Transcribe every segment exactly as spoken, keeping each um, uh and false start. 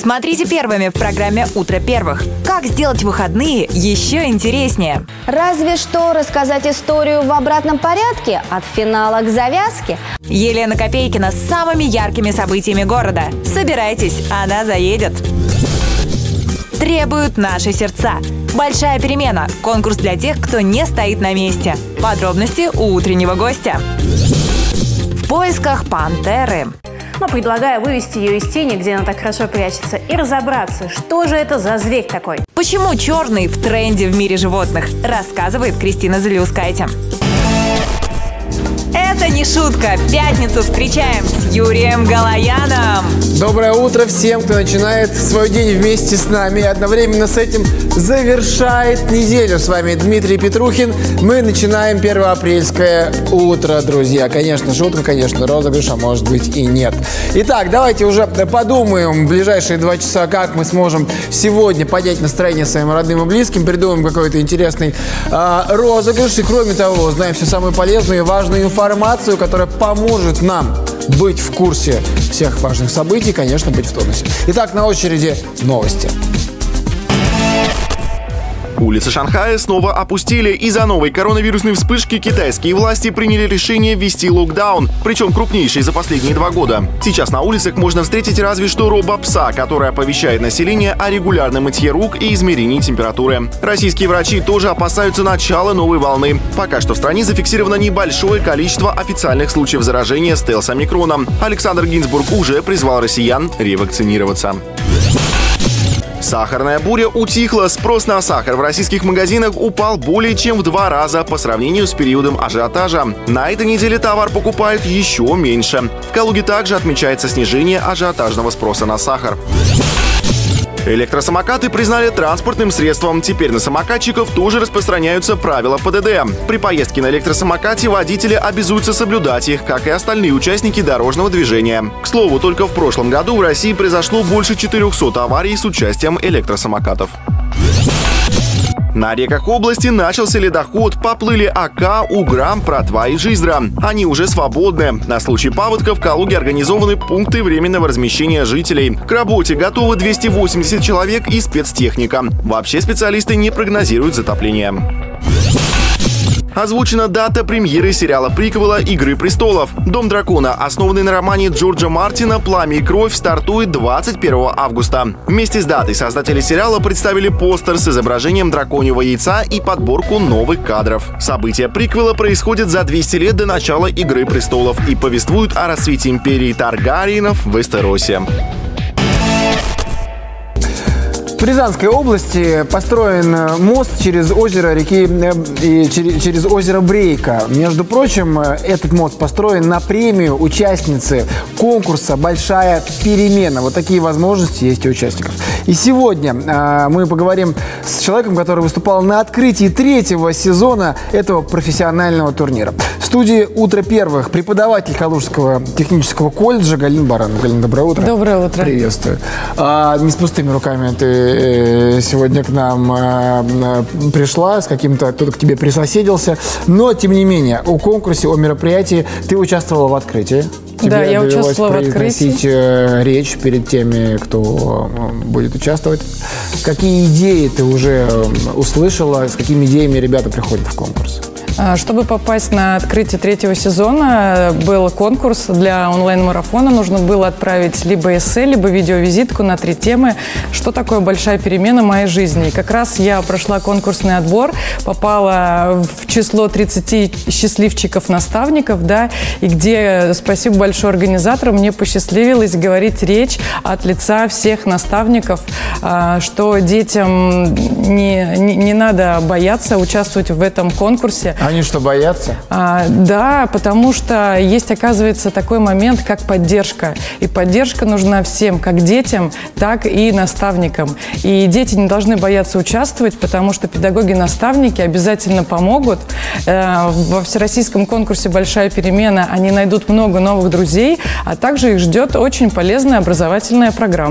Смотрите первыми в программе «Утро первых». Как сделать выходные еще интереснее? Разве что рассказать историю в обратном порядке, от финала к завязке. Елена Копейкина с самыми яркими событиями города. Собирайтесь, она заедет. Требуют наши сердца. Большая перемена. Конкурс для тех, кто не стоит на месте. Подробности у утреннего гостя. В поисках пантеры. Но предлагаю вывести ее из тени, где она так хорошо прячется, и разобраться, что же это за зверь такой. Почему черный в тренде в мире животных, рассказывает Кристина Залиускайте. Это не шутка. Пятницу встречаем с Юрием Галаяном. Доброе утро всем, кто начинает свой день вместе с нами. И одновременно с этим завершает неделю. С вами Дмитрий Петрухин. Мы начинаем первоапрельское утро, друзья. Конечно, шутка, конечно, розыгрыш, а может быть и нет. Итак, давайте уже подумаем в ближайшие два часа, как мы сможем сегодня поднять настроение своим родным и близким, придумаем какой-то интересный э, розыгрыш. И кроме того, узнаем всю самую полезную и важную информацию, которая поможет нам быть в курсе всех важных событий и, конечно, быть в тонусе. Итак, на очереди новости. Улицы Шанхая снова опустили. Из-за новой коронавирусной вспышки китайские власти приняли решение ввести локдаун, причем крупнейший за последние два года. Сейчас на улицах можно встретить разве что робопса, который оповещает население о регулярном мытье рук и измерении температуры. Российские врачи тоже опасаются начала новой волны. Пока что в стране зафиксировано небольшое количество официальных случаев заражения стелс-омикроном. Александр Гинзбург уже призвал россиян ревакцинироваться. Сахарная буря утихла. Спрос на сахар в российских магазинах упал более чем в два раза по сравнению с периодом ажиотажа. На этой неделе товар покупают еще меньше. В Калуге также отмечается снижение ажиотажного спроса на сахар. Электросамокаты признали транспортным средством. Теперь на самокатчиков тоже распространяются правила ПДД. При поездке на электросамокате водители обязуются соблюдать их, как и остальные участники дорожного движения. К слову, только в прошлом году в России произошло больше четырехсот аварий с участием электросамокатов. На реках области начался ледоход, поплыли Ока, Угра, Протва и Жиздра. Они уже свободны. На случай паводка в Калуге организованы пункты временного размещения жителей. К работе готовы двести восемьдесят человек и спецтехника. Вообще специалисты не прогнозируют затопление. Озвучена дата премьеры сериала-приквела «Игры престолов». «Дом дракона», основанный на романе Джорджа Мартина «Пламя и кровь», стартует двадцать первого августа. Вместе с датой создатели сериала представили постер с изображением драконьего яйца и подборку новых кадров. События приквела происходят за двести лет до начала «Игры престолов» и повествуют о расцвете империи Таргариенов в Вестеросе. В Рязанской области построен мост через озеро реки и через озеро Брейка. Между прочим, этот мост построен на премию участницы конкурса «Большая перемена». Вот такие возможности есть у участников. И сегодня э, мы поговорим с человеком, который выступал на открытии третьего сезона этого профессионального турнира. В студии «Утро первых» преподаватель Калужского технического колледжа Галина Баранова. Галина, доброе утро. Доброе утро. Приветствую. А, не с пустыми руками ты сегодня к нам э, пришла, с каким-то, кто-то к тебе присоседился. Но, тем не менее, о конкурсе, о мероприятии ты участвовала в открытии. Тебе да, я участвовала в открытии. Э, речь перед теми, кто э, будет участвовать. Какие идеи ты уже услышала, с какими идеями ребята приходят в конкурс? Чтобы попасть на открытие третьего сезона, был конкурс для онлайн-марафона. Нужно было отправить либо эссе, либо видеовизитку на три темы, что такое большая перемена в моей жизни. И как раз я прошла конкурсный отбор, попала в число тридцати счастливчиков-наставников, да, и где, спасибо большое организаторам, мне посчастливилось говорить речь от лица всех наставников, что детям не, не, не надо бояться участвовать в этом конкурсе. Они что, боятся? А, да, потому что есть, оказывается, такой момент, как поддержка. И поддержка нужна всем, как детям, так и наставникам. И дети не должны бояться участвовать, потому что педагоги-наставники обязательно помогут. Э, во всероссийском конкурсе «Большая перемена» они найдут много новых друзей, а также их ждет очень полезная образовательная программа.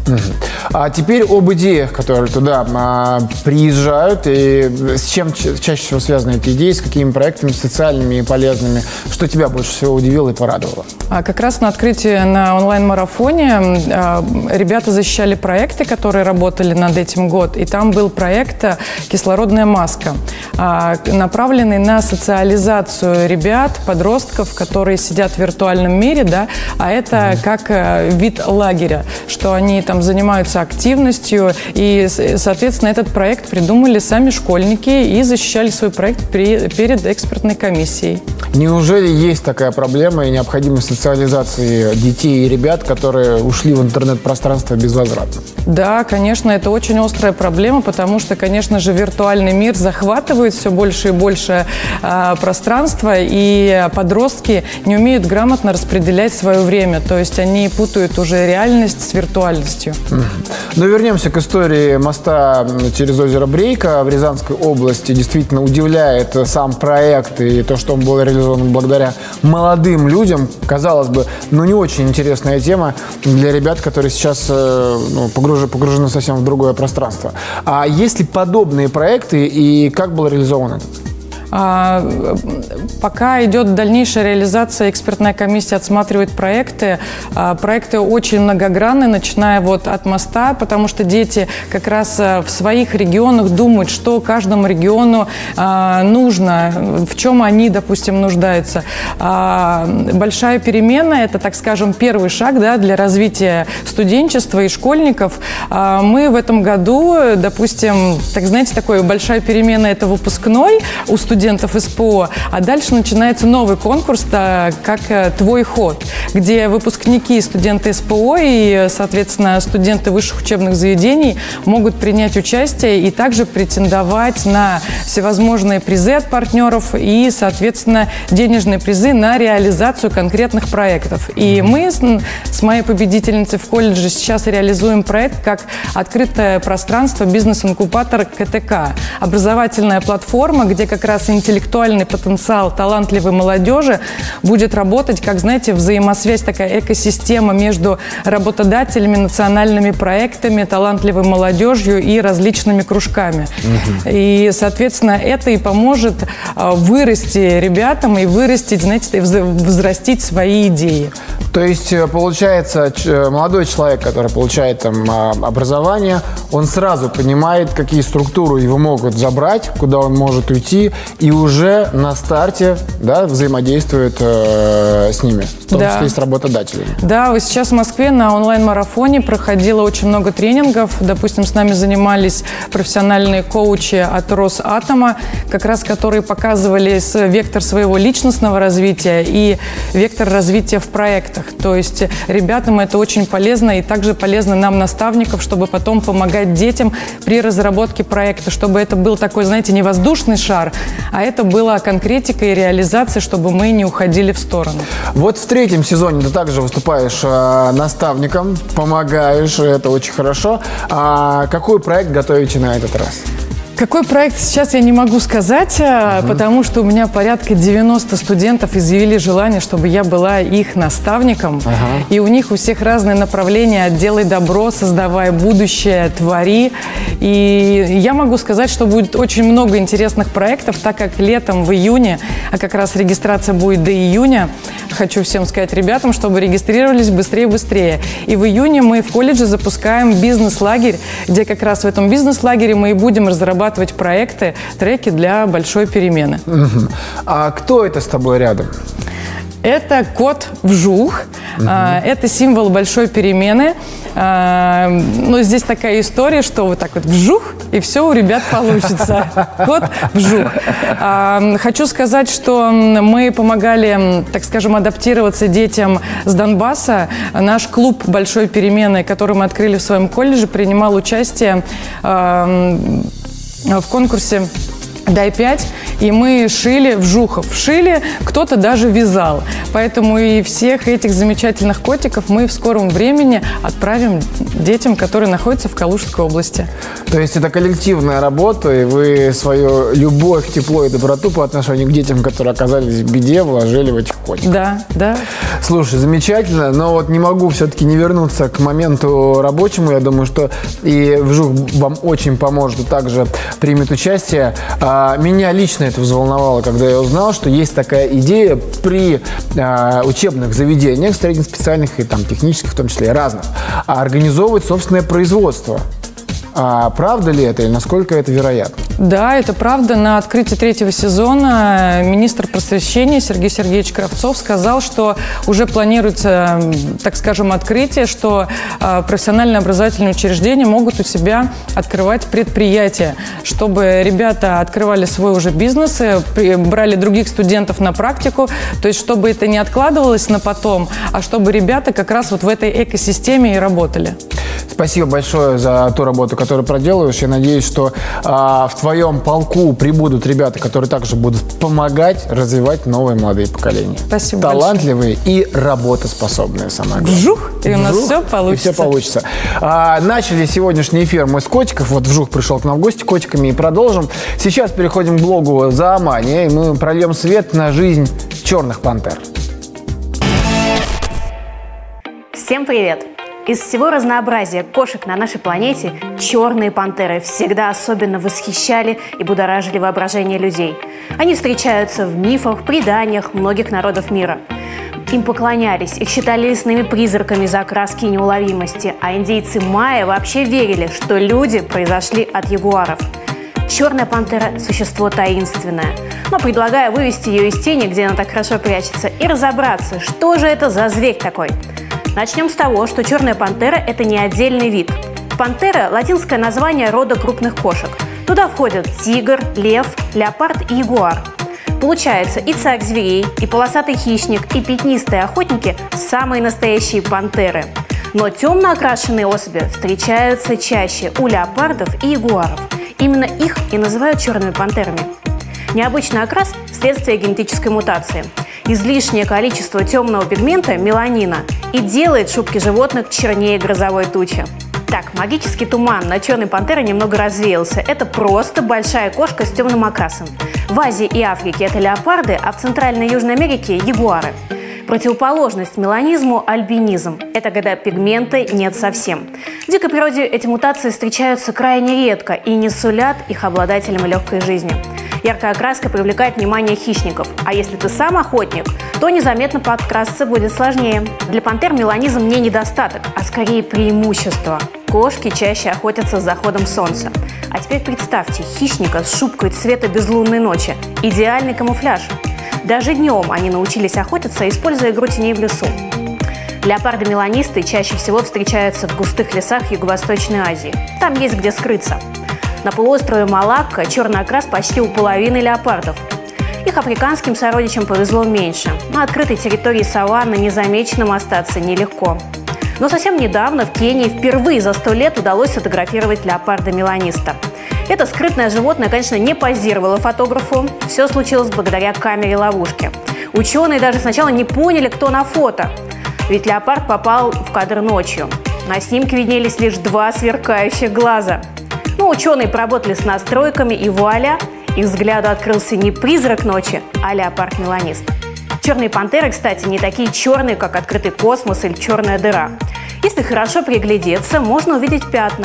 Угу. А теперь об идеях, которые туда а, приезжают, и с чем чаще всего связаны эти идеи, с какими проектами социальными и полезными, что тебя больше всего удивило и порадовало? А как раз на открытии на онлайн-марафоне а, ребята защищали проекты, которые работали над этим год, и там был проект «Кислородная маска», а, направленный на социализацию ребят, подростков, которые сидят в виртуальном мире, да, а это как а, вид лагеря, что они там занимаются активностью, и, соответственно, этот проект придумали сами школьники и защищали свой проект при, перед экспертной комиссией. Неужели есть такая проблема и необходимость социализации детей и ребят, которые ушли в интернет-пространство безвозвратно? Да, конечно, это очень острая проблема, потому что, конечно же, виртуальный мир захватывает все больше и больше э, пространства, и подростки не умеют грамотно распределять свое время, то есть они путают уже реальность с виртуальностью. Но вернемся к истории моста через озеро Брейка в Рязанской области. Действительно удивляет сам проект и то, что он был реализован благодаря молодым людям. Казалось бы, ну не очень интересная тема для ребят, которые сейчас ну, погружены, погружены совсем в другое пространство. А есть ли подобные проекты и как был реализован это? А, пока идет дальнейшая реализация, экспертная комиссия отсматривает проекты. А, проекты очень многогранны, начиная вот от моста, потому что дети как раз в своих регионах думают, что каждому региону а, нужно, в чем они, допустим, нуждаются. А, большая перемена – это, так скажем, первый шаг, да, для развития студенчества и школьников. А, мы в этом году, допустим, так знаете, такая большая перемена – это выпускной у студентов, студентов СПО, а дальше начинается новый конкурс, как «Твой ход», где выпускники, студенты СПО и, соответственно, студенты высших учебных заведений могут принять участие и также претендовать на всевозможные призы от партнеров и, соответственно, денежные призы на реализацию конкретных проектов. И мы с, с моей победительницей в колледже сейчас реализуем проект как открытое пространство бизнес-инкубатор КТК, образовательная платформа, где как раз интеллектуальный потенциал талантливой молодежи будет работать, как, знаете, взаимосвязь, такая экосистема между работодателями, национальными проектами, талантливой молодежью и различными кружками. Угу. И, соответственно, это и поможет вырасти ребятам и вырастить, знаете, взрастить свои идеи. То есть, получается, молодой человек, который получает там образование, он сразу понимает, какие структуры его могут забрать, куда он может уйти, и уже на старте, да, взаимодействует э, с ними, в том да. числе и с работодателями. Да, сейчас в Москве на онлайн-марафоне проходило очень много тренингов. Допустим, с нами занимались профессиональные коучи от Росатома, как раз которые показывали вектор своего личностного развития и вектор развития в проектах. То есть ребятам это очень полезно, и также полезно нам, наставникам, чтобы потом помогать детям при разработке проекта, чтобы это был такой, знаете, не воздушный шар, а это была конкретика и реализация, чтобы мы не уходили в сторону. Вот в третьем сезоне ты также выступаешь э, наставником, помогаешь, это очень хорошо. А какой проект готовите на этот раз? Какой проект сейчас я не могу сказать, uh-huh. потому что у меня порядка девяносто студентов изъявили желание, чтобы я была их наставником. Uh-huh. И у них у всех разные направления: «Делай добро», «Создавай будущее», «Твори». И я могу сказать, что будет очень много интересных проектов, так как летом, в июне, а как раз регистрация будет до июня, хочу всем сказать ребятам, чтобы регистрировались быстрее-быстрее. И в июне мы в колледже запускаем бизнес-лагерь, где как раз в этом бизнес-лагере мы и будем разрабатывать проекты, треки для большой перемены. Угу. А кто это с тобой рядом? Это кот Вжух. Угу. А, это символ большой перемены. А, ну, здесь такая история, что вот так вот вжух, и все у ребят получится. Кот Вжух. А, хочу сказать, что мы помогали, так скажем, адаптироваться детям с Донбасса. Наш клуб большой перемены, который мы открыли в своем колледже, принимал участие а, в конкурсе «Дай пять». И мы шили вжухов, шили, кто-то даже вязал. Поэтому и всех этих замечательных котиков мы в скором времени отправим детям, которые находятся в Калужской области. То есть это коллективная работа, и вы свою любовь, тепло и доброту по отношению к детям, которые оказались в беде, вложили в этих котиков. Да, да. Слушай, замечательно, но вот не могу все-таки не вернуться к моменту рабочему. Я думаю, что и Вжух вам очень поможет и также примет участие. А, меня лично это взволновало, когда я узнал, что есть такая идея при а, учебных заведениях, среднеспециальных и там технических, в том числе и разных, а организовывать собственное производство. А правда ли это и насколько это вероятно? Да, это правда. На открытии третьего сезона министр просвещения Сергей Сергеевич Кравцов сказал, что уже планируется, так скажем, открытие, что э, профессиональные образовательные учреждения могут у себя открывать предприятия, чтобы ребята открывали свой уже бизнес, брали других студентов на практику, то есть чтобы это не откладывалось на потом, а чтобы ребята как раз вот в этой экосистеме и работали. Спасибо большое за ту работу, которую проделываешь. Я надеюсь, что а, в твоем полку прибудут ребята, которые также будут помогать развивать новые молодые поколения. Спасибо Талантливые большое. И работоспособные, самое главное. Вжух, и у нас Вжух, все получится. И все получится. А, начали сегодняшний эфир мы с котиков. Вот Вжух пришел к нам в гости котиками, и продолжим. Сейчас переходим к блогу «Зоомания», и мы прольем свет на жизнь черных пантер. Всем привет! Из всего разнообразия кошек на нашей планете черные пантеры всегда особенно восхищали и будоражили воображение людей. Они встречаются в мифах, преданиях многих народов мира. Им поклонялись, их считали лесными призраками за окраски и неуловимости, а индейцы майя вообще верили, что люди произошли от ягуаров. Черная пантера – существо таинственное, но предлагаю вывести ее из тени, где она так хорошо прячется, и разобраться, что же это за зверь такой. Начнем с того, что черная пантера – это не отдельный вид. Пантера – латинское название рода крупных кошек. Туда входят тигр, лев, леопард и ягуар. Получается, и царь зверей, и полосатый хищник, и пятнистые охотники – самые настоящие пантеры. Но темно окрашенные особи встречаются чаще у леопардов и ягуаров. Именно их и называют черными пантерами. Необычный окрас – следствие генетической мутации. Излишнее количество темного пигмента, меланина, и делает шубки животных чернее грозовой тучи. Так, магический туман на черной пантере немного развеялся. Это просто большая кошка с темным окрасом. В Азии и Африке это леопарды, а в Центральной и Южной Америке – ягуары. Противоположность меланизму – альбинизм. Это когда пигмента нет совсем. В дикой природе эти мутации встречаются крайне редко и не сулят их обладателям легкой жизни. Яркая окраска привлекает внимание хищников, а если ты сам охотник, то незаметно подкрасться будет сложнее. Для пантер меланизм не недостаток, а скорее преимущество. Кошки чаще охотятся с заходом солнца. А теперь представьте хищника с шубкой цвета безлунной ночи. Идеальный камуфляж. Даже днем они научились охотиться, используя игру теней в лесу. Леопарды-меланисты чаще всего встречаются в густых лесах Юго-Восточной Азии. Там есть где скрыться. На полуострове Малакка черный окрас почти у половины леопардов. Их африканским сородичам повезло меньше. На открытой территории саванны незамеченным остаться нелегко. Но совсем недавно в Кении впервые за сто лет удалось сфотографировать леопарда-меланиста. Это скрытное животное, конечно, не позировало фотографу. Все случилось благодаря камере-ловушке. Ученые даже сначала не поняли, кто на фото. Ведь леопард попал в кадр ночью. На снимке виднелись лишь два сверкающих глаза. Но ученые поработали с настройками, и вуаля, их взгляду открылся не призрак ночи, а леопард-меланист. Черные пантеры, кстати, не такие черные, как открытый космос или черная дыра. Если хорошо приглядеться, можно увидеть пятна.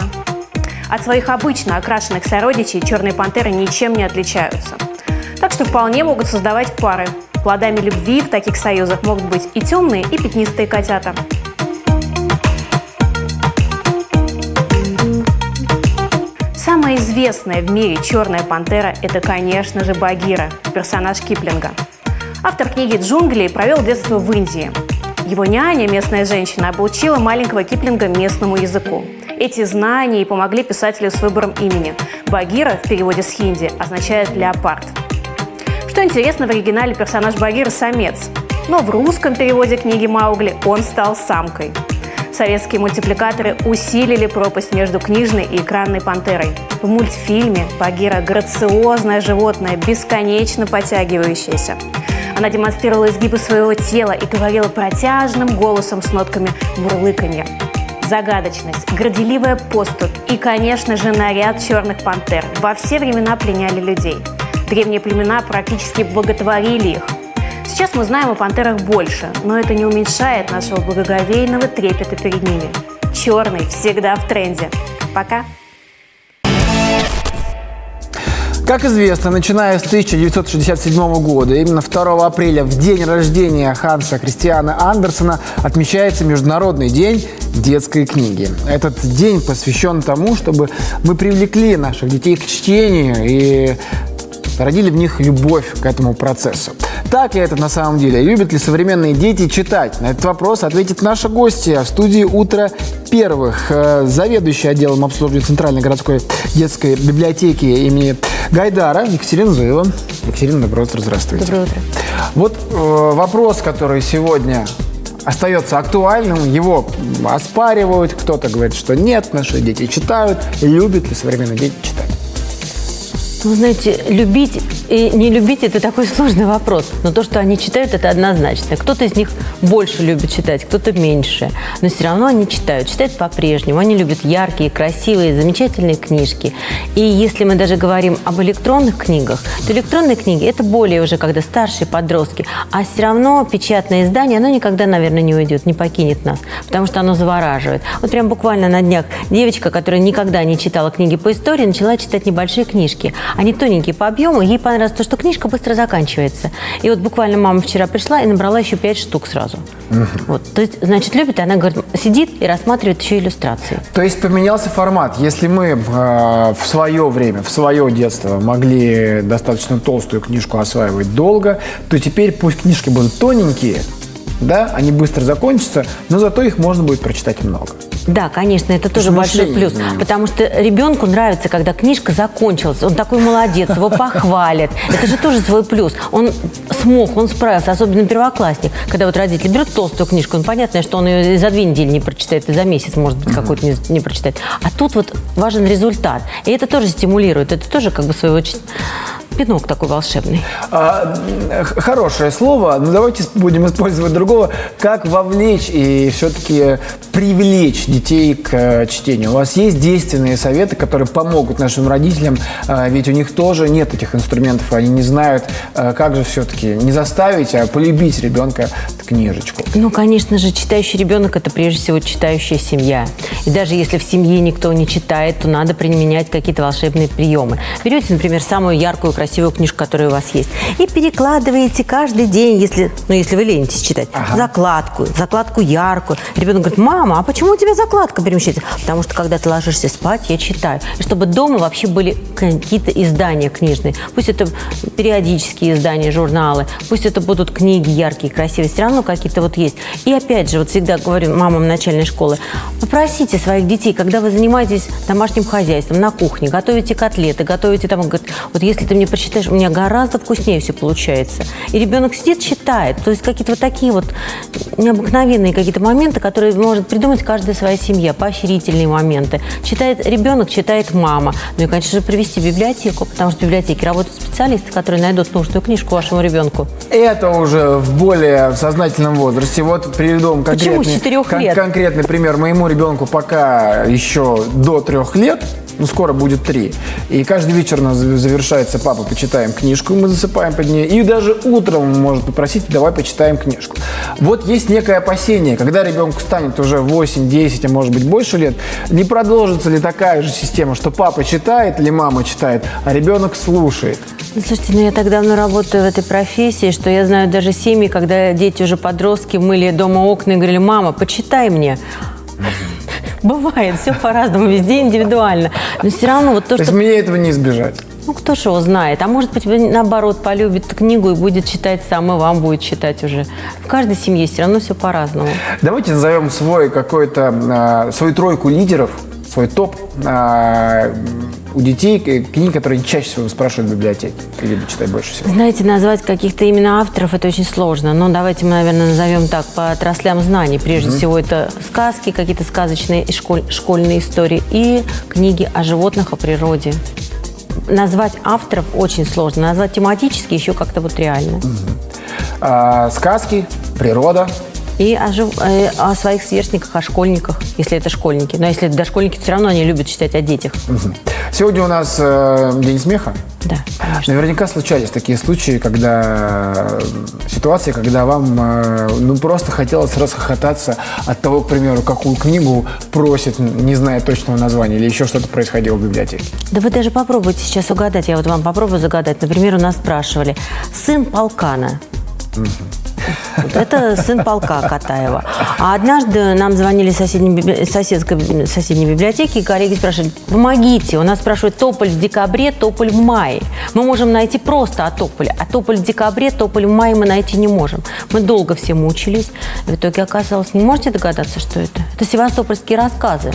От своих обычно окрашенных сородичей черные пантеры ничем не отличаются. Так что вполне могут создавать пары. Плодами любви в таких союзах могут быть и темные, и пятнистые котята. Самая известная в мире черная пантера – это, конечно же, Багира, персонаж Киплинга. Автор книги «Джунгли» провел детство в Индии. Его няня, местная женщина, обучила маленького Киплинга местному языку. Эти знания и помогли писателю с выбором имени. Багира в переводе с хинди означает «леопард». Что интересно, в оригинале персонаж Багира – самец, но в русском переводе книги Маугли он стал самкой. Советские мультипликаторы усилили пропасть между книжной и экранной пантерой. В мультфильме Багира – грациозное животное, бесконечно подтягивающееся. Она демонстрировала изгибы своего тела и говорила протяжным голосом с нотками мурлыканья. Загадочность, горделивая поступь и, конечно же, наряд черных пантер во все времена пленяли людей. Древние племена практически боготворили их. Сейчас мы знаем о пантерах больше, но это не уменьшает нашего благоговейного трепета перед ними. Черный всегда в тренде. Пока! Как известно, начиная с тысяча девятьсот шестьдесят седьмого года, именно второго апреля, в день рождения Ханса Христиана Андерсена, отмечается Международный день детской книги. Этот день посвящен тому, чтобы мы привлекли наших детей к чтению и родили в них любовь к этому процессу. Так ли это на самом деле? Любят ли современные дети читать? На этот вопрос ответит наша гостья в студии «Утро первых». Заведующий отделом обслуживания Центральной городской детской библиотеки имени Гайдара Екатерина Зуева. Екатерина, доброе утро, здравствуйте. Доброе утро. Вот э, вопрос, который сегодня остается актуальным, его оспаривают, кто-то говорит, что нет, наши дети читают. Любят ли современные дети читать? Вы знаете, любить и не любить – это такой сложный вопрос. Но то, что они читают, это однозначно. Кто-то из них больше любит читать, кто-то меньше. Но все равно они читают. Читают по-прежнему. Они любят яркие, красивые, замечательные книжки. И если мы даже говорим об электронных книгах, то электронные книги – это более уже когда старшие подростки. А все равно печатное издание, оно никогда, наверное, не уйдет, не покинет нас. Потому что оно завораживает. Вот прям буквально на днях девочка, которая никогда не читала книги по истории, начала читать небольшие книжки. Они тоненькие по объему, ей понравилось то, что книжка быстро заканчивается. И вот буквально мама вчера пришла и набрала еще пять штук сразу. Угу. Вот, то есть, значит, любит, и она, говорит, сидит и рассматривает еще иллюстрации. То есть поменялся формат. Если мы э, в свое время, в свое детство могли достаточно толстую книжку осваивать долго, то теперь пусть книжки будут тоненькие, да, они быстро закончатся, но зато их можно будет прочитать много. Да, конечно, это тоже большой плюс, потому что ребенку нравится, когда книжка закончилась, он такой молодец, его похвалят, это же тоже свой плюс, он смог, он справился, особенно первоклассник, когда вот родители берут толстую книжку, ну, понятно, что он ее за две недели не прочитает, и за месяц, может быть, какой-то не, не прочитает, а тут вот важен результат, и это тоже стимулирует, это тоже как бы своего пинок такой волшебный. А, хорошее слово, но давайте будем использовать другого. Как вовлечь и все-таки привлечь детей к чтению? У вас есть действенные советы, которые помогут нашим родителям, ведь у них тоже нет этих инструментов, они не знают, как же все-таки не заставить, а полюбить ребенка книжечку. Ну, конечно же, читающий ребенок – это прежде всего читающая семья. И даже если в семье никто не читает, то надо применять какие-то волшебные приемы. Берете, например, самую яркую, красивую книжку, которая у вас есть, и перекладываете каждый день, если, ну, если вы ленитесь читать, ага. закладку, закладку яркую. Ребенок говорит: мама, а почему у тебя закладка перемещается? Потому что, когда ты ложишься спать, я читаю. И чтобы дома вообще были какие-то издания книжные. Пусть это периодические издания, журналы, пусть это будут книги яркие, красивые, все равно какие-то вот есть. И опять же, вот всегда говорю мамам начальной школы, попросите своих детей, когда вы занимаетесь домашним хозяйством, на кухне, готовите котлеты, готовите там, говорит, вот если ты мне прочитаешь, у меня гораздо вкуснее все получается. И ребенок сидит, читает. То есть какие-то вот такие вот необыкновенные какие-то моменты, которые может придумать каждая своя семья, поощрительные моменты. Читает ребенок, читает мама. Ну и, конечно же, привести в библиотеку, потому что в библиотеке работают специалисты, которые найдут нужную книжку вашему ребенку. Это уже в более сознательном возрасте. Вот приведу вам конкретный, Почему с четырёх лет? Кон- конкретный пример. Моему ребенку пока еще до трех лет, ну, скоро будет три. И каждый вечер у нас завершается: папа, почитаем книжку, мы засыпаем под нее. И даже утром он может попросить: давай почитаем книжку. Вот есть некое опасение, когда ребенку станет уже восемь-десять, а может быть больше лет, не продолжится ли такая же система, что папа читает или мама читает, а ребенок слушает? Ну, слушайте, ну я так давно работаю в этой профессии, что я знаю даже семьи, когда дети уже подростки мыли дома окна и говорили: мама, почитай мне. Бывает, все по-разному, везде индивидуально. Но все равно вот то, то что... есть мне этого не избежать? Ну, кто же его знает. А может быть, наоборот, полюбит книгу и будет читать сам, и вам будет читать уже. В каждой семье все равно все по-разному. Давайте назовем свой какой-то, свою тройку лидеров, свой топ у детей книги, которые чаще всего спрашивают в библиотеке или читать больше всего? Знаете, назвать каких-то именно авторов это очень сложно. Но давайте мы, наверное, назовем так по отраслям знаний. Прежде mm-hmm. всего, это сказки, какие-то сказочные и школь, школьные истории и книги о животных, о природе. Назвать авторов очень сложно. Назвать тематически еще как-то вот реально. Mm-hmm. а, сказки, природа. И о, жив... о своих сверстниках, о школьниках, если это школьники. Но если это дошкольники, то все равно они любят читать о детях. Угу. Сегодня у нас э, День смеха. Да, конечно. Наверняка случались такие случаи, когда ситуации, когда вам э, ну, просто хотелось расхохотаться от того, к примеру, какую книгу просит, не зная точного названия, или еще что-то происходило в библиотеке. Да вы даже попробуйте сейчас угадать. Я вот вам попробую загадать. Например, у нас спрашивали: сын полкана. Угу. Вот это сын полка Катаева. А однажды нам звонили из соседней, соседской, соседней библиотеки, и коллеги спрашивали: помогите. У нас спрашивают: тополь в декабре, тополь в мае. Мы можем найти просто о тополе. А тополь в декабре, тополь в мае мы найти не можем. Мы долго все мучились. В итоге оказалось, не можете догадаться, что это? Это севастопольские рассказы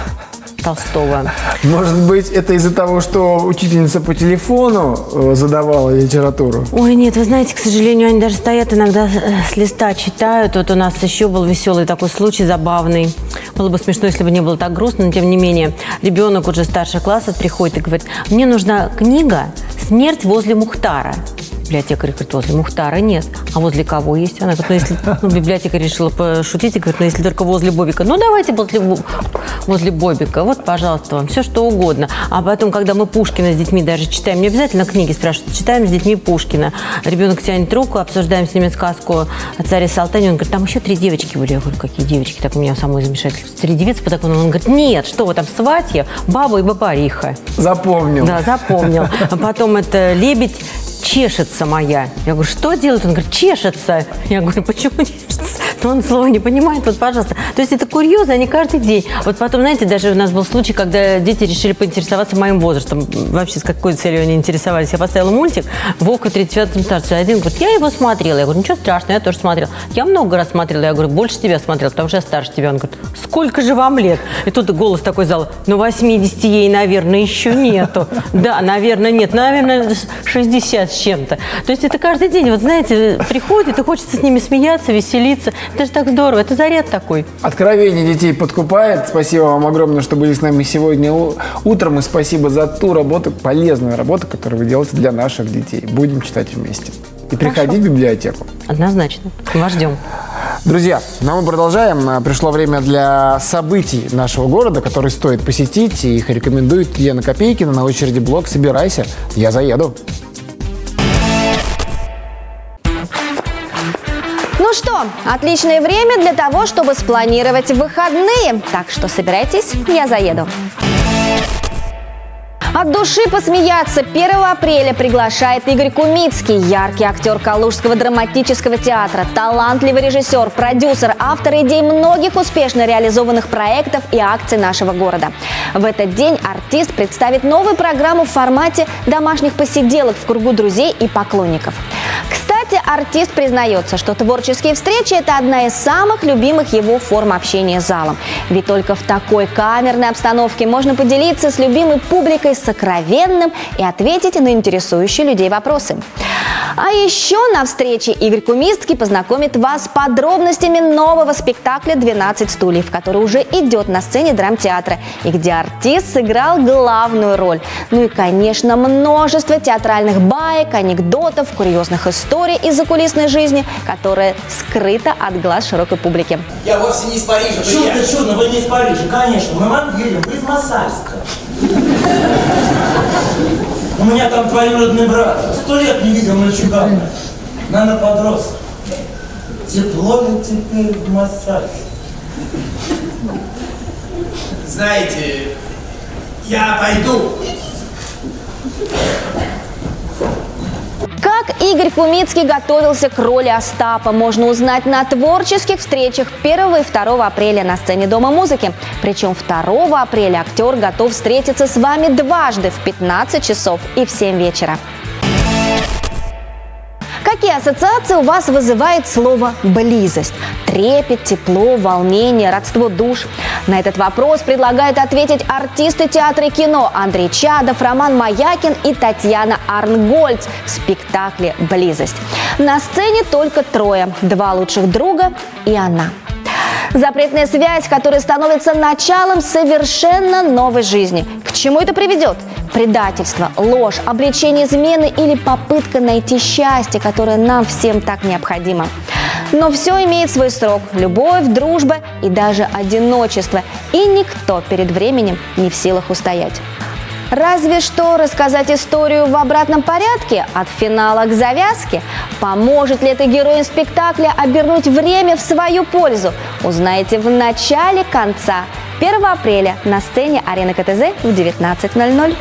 Толстого. Может быть, это из-за того, что учительница по телефону задавала литературу? Ой, нет, вы знаете, к сожалению, они даже стоят иногда с листа читают. Вот у нас еще был веселый такой случай, забавный. Было бы смешно, если бы не было так грустно, но тем не менее. Ребенок уже старших классов приходит и говорит: мне нужна книга «Смерть возле Мухтара». Библиотекарь говорит: возле Мухтара нет. А возле кого есть? Она говорит: ну, если... Ну, библиотекарь решила пошутить и говорит: ну, если только возле Бобика. Ну, давайте возле, возле Бобика. Вот, пожалуйста, вам все что угодно. А потом, когда мы Пушкина с детьми даже читаем, не обязательно книги спрашивают, читаем с детьми Пушкина. Ребенок тянет руку, обсуждаем с ними сказку о царе Салтане. Он говорит: там еще три девочки были. Я говорю: какие девочки? Так у меня самой замешательство. Три девицы по такому. Он говорит: нет, что вы там, сватья, баба и бабариха. Запомнил. Да, запомнил. А потом это лебедь чешется моя. Я говорю: что делает? Он говорит: чешется. Я говорю: почему чешется? Но он слова не понимает. Вот, пожалуйста. То есть это курьезы, они каждый день. Вот потом, знаете, даже у нас был случай, когда дети решили поинтересоваться моим возрастом. Вообще, с какой целью они интересовались. Я поставила мультик «Вовка тридцать девятом царстве». Один говорит: я его смотрела. Я говорю: ничего страшного, я тоже смотрела. Я много раз смотрела. Я говорю: больше тебя смотрела, потому что я старше тебя. Он говорит: сколько же вам лет? И тут голос такой зал: ну, восьмидесяти ей, наверное, еще нету. Да, наверное, нет. Наверное, шестьдесят с чем-то. То есть это каждый день. Вот знаете, приходит и хочется с ними смеяться, веселиться. Это же так здорово. Это заряд такой. Откровение детей подкупает. Спасибо вам огромное, что были с нами сегодня утром. И спасибо за ту работу, полезную работу, которую вы делаете для наших детей. Будем читать вместе. И приходить в библиотеку. Однозначно. Мы вас ждем. Друзья, ну а мы продолжаем. Пришло время для событий нашего города, которые стоит посетить. И их рекомендует Лена Копейкина. На очереди блог «Собирайся, я заеду». Ну что, отличное время для того, чтобы спланировать выходные. Так что собирайтесь, я заеду. От души посмеяться первого апреля приглашает Игорь Кумицкий, яркий актер Калужского драматического театра, талантливый режиссер, продюсер, автор идей многих успешно реализованных проектов и акций нашего города. В этот день артист представит новую программу в формате домашних посиделок в кругу друзей и поклонников. Кстати, артист признается, что творческие встречи – это одна из самых любимых его форм общения с залом. Ведь только в такой камерной обстановке можно поделиться с любимой публикой сокровенным и ответить на интересующие людей вопросы. А еще на встрече Игорь Кумицкий познакомит вас с подробностями нового спектакля «двенадцать стульев», который уже идет на сцене драмтеатра и где артист сыграл главную роль. Ну и, конечно, множество театральных баек, анекдотов, курьезных историй из закулисной жизни, которая скрыта от глаз широкой публики. Я вовсе не из Парижа. Чудно, чудно, вы не из Парижа, конечно. Мы вам едем, вы из Масальска. У меня там двоюродный брат. Сто лет не видел мальчугана. Наверное, подрос. Тепло ли теперь в Масальске? Знаете, я пойду. Как Игорь Кумицкий готовился к роли Остапа, можно узнать на творческих встречах первого и второго апреля на сцене Дома музыки. Причем второго апреля актер готов встретиться с вами дважды в пятнадцать часов и в семь вечера. Какие ассоциации у вас вызывает слово «близость»? Трепет, тепло, волнение, родство душ? На этот вопрос предлагают ответить артисты театра и кино Андрей Чадов, Роман Маякин и Татьяна Арнгольц в спектакле «Близость». На сцене только трое – два лучших друга и она. Запретная связь, которая становится началом совершенно новой жизни. К чему это приведет? Предательство, ложь, обличение измены или попытка найти счастье, которое нам всем так необходимо. Но все имеет свой срок – любовь, дружба и даже одиночество. И никто перед временем не в силах устоять. Разве что рассказать историю в обратном порядке, от финала к завязке. Поможет ли это героям спектакля обернуть время в свою пользу? Узнаете в начале конца. первого апреля на сцене арены ка тэ зэ в девятнадцать ноль ноль.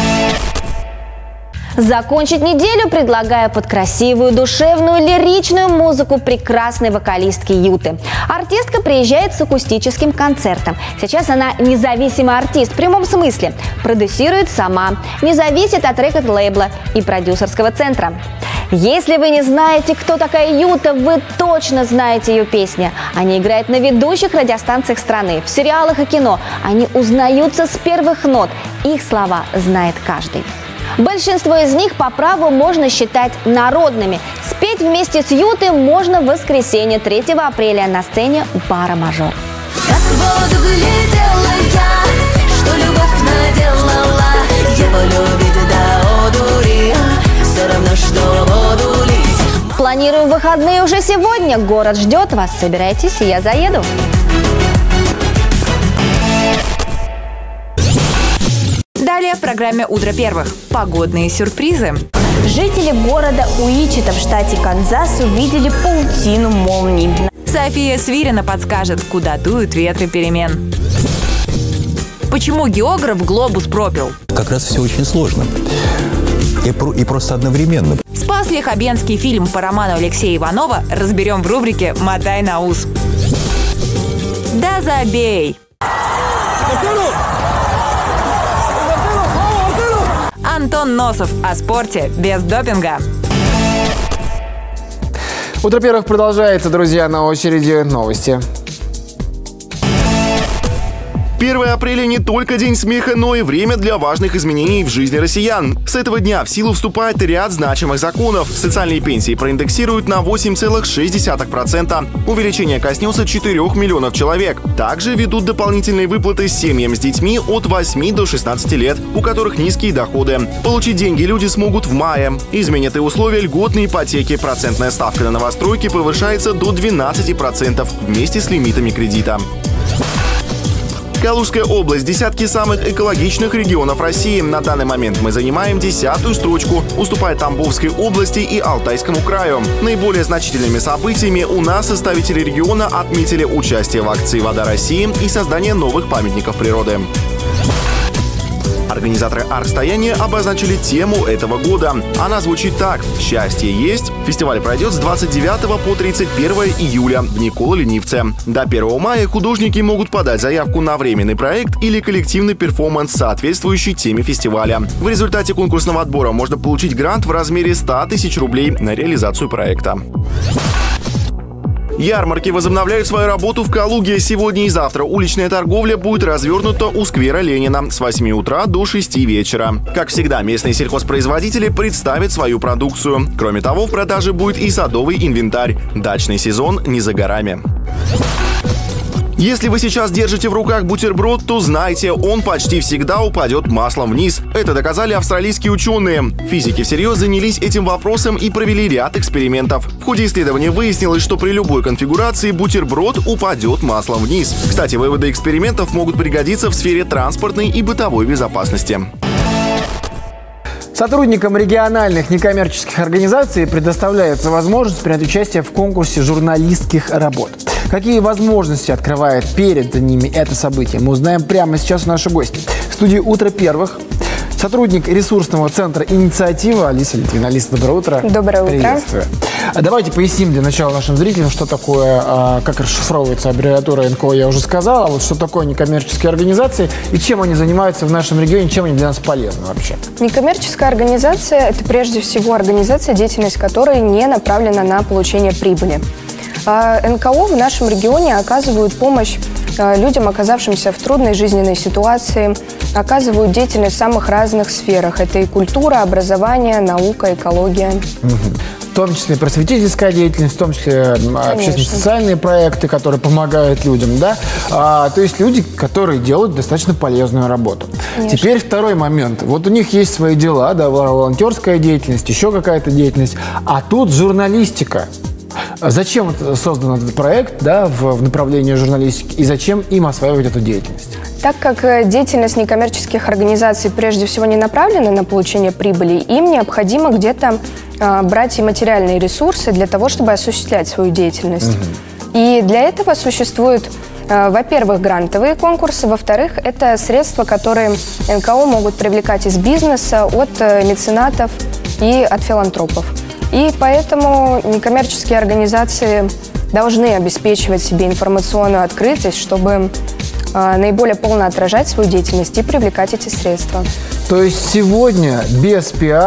Закончить неделю предлагаю под красивую, душевную, лиричную музыку прекрасной вокалистки Юты. Артистка приезжает с акустическим концертом. Сейчас она независимый артист в прямом смысле. Продюсирует сама, не зависит от рекорд-лейбла и продюсерского центра. Если вы не знаете, кто такая Юта, вы точно знаете ее песни. Они играют на ведущих радиостанциях страны, в сериалах и кино. Они узнаются с первых нот. Их слова знает каждый. Большинство из них по праву можно считать народными. Спеть вместе с Ютой можно в воскресенье третьего апреля на сцене бара «Мажор». Как в воду глядела я, что любовь наделала, его любить до одури, все равно, что воду лить. Планируем выходные уже сегодня. Город ждет вас. Собирайтесь, и я заеду. Далее в программе «Утро первых» погодные сюрпризы. Жители города Уичита в штате Канзас увидели паутину молний. София Свирина подскажет, куда дуют ветры перемен. Почему географ глобус пропил? Как раз все очень сложно. И, про, и просто одновременно. Спас ли Хабенский фильм по роману Алексея Иванова, разберем в рубрике «Мотай на ус». Да забей! Антон Носов о спорте без допинга. Утро первых продолжается, друзья, на очереди новости. первое апреля не только день смеха, но и время для важных изменений в жизни россиян. С этого дня в силу вступает ряд значимых законов. Социальные пенсии проиндексируют на восемь целых шесть десятых процента. Увеличение коснется четырёх миллионов человек. Также ведут дополнительные выплаты семьям с детьми от восьми до шестнадцати лет, у которых низкие доходы. Получить деньги люди смогут в мае. Изменят и условия льготной ипотеки. Процентная ставка на новостройки повышается до двенадцати процентов вместе с лимитами кредита. Калужская область – десятки самых экологичных регионов России. На данный момент мы занимаем десятую строчку, уступая Тамбовской области и Алтайскому краю. Наиболее значительными событиями у нас составители региона отметили участие в акции «Вода России» и создание новых памятников природы. Организаторы «Аркстояния» обозначили тему этого года. Она звучит так: «Счастье есть». Фестиваль пройдет с двадцать девятого по тридцать первое июля в Никола-Ленивце. До первого мая художники могут подать заявку на временный проект или коллективный перформанс, соответствующий теме фестиваля. В результате конкурсного отбора можно получить грант в размере ста тысяч рублей на реализацию проекта. Ярмарки возобновляют свою работу в Калуге. Сегодня и завтра уличная торговля будет развернута у сквера Ленина с восьми утра до шести вечера. Как всегда, местные сельхозпроизводители представят свою продукцию. Кроме того, в продаже будет и садовый инвентарь. Дачный сезон не за горами. Если вы сейчас держите в руках бутерброд, то знайте, он почти всегда упадет маслом вниз. Это доказали австралийские ученые. Физики всерьез занялись этим вопросом и провели ряд экспериментов. В ходе исследования выяснилось, что при любой конфигурации бутерброд упадет маслом вниз. Кстати, выводы экспериментов могут пригодиться в сфере транспортной и бытовой безопасности. Сотрудникам региональных некоммерческих организаций предоставляется возможность принять участие в конкурсе журналистских работ. Какие возможности открывает перед ними это событие, мы узнаем прямо сейчас у наших гостей. В студии «Утро первых» сотрудник ресурсного центра «Инициатива» Алиса Литвина. Алиса, доброе утро. Доброе утро. Приветствую. Давайте поясним для начала нашим зрителям, что такое, как расшифровывается аббревиатура эн ка о, я уже сказал, а вот что такое некоммерческие организации и чем они занимаются в нашем регионе, чем они для нас полезны вообще. Некоммерческая организация – это прежде всего организация, деятельность которой не направлена на получение прибыли. эн ка о в нашем регионе оказывают помощь людям, оказавшимся в трудной жизненной ситуации, оказывают деятельность в самых разных сферах. Это и культура, образование, наука, экология. Угу. В том числе просветительская деятельность, в том числе общественно-социальные проекты, которые помогают людям, да? А, то есть люди, которые делают достаточно полезную работу. Конечно. Теперь второй момент. Вот у них есть свои дела, да, волонтерская деятельность, еще какая-то деятельность, а тут журналистика. Зачем создан этот проект, да, в, в направлении журналистики, и зачем им осваивать эту деятельность? Так как деятельность некоммерческих организаций прежде всего не направлена на получение прибыли, им необходимо где-то э, брать и материальные ресурсы для того, чтобы осуществлять свою деятельность. Угу. И для этого существуют, э, во-первых, грантовые конкурсы, во-вторых, это средства, которые эн ка о могут привлекать из бизнеса, от э, меценатов и от филантропов. И поэтому некоммерческие организации должны обеспечивать себе информационную открытость, чтобы э, наиболее полно отражать свою деятельность и привлекать эти средства. То есть сегодня без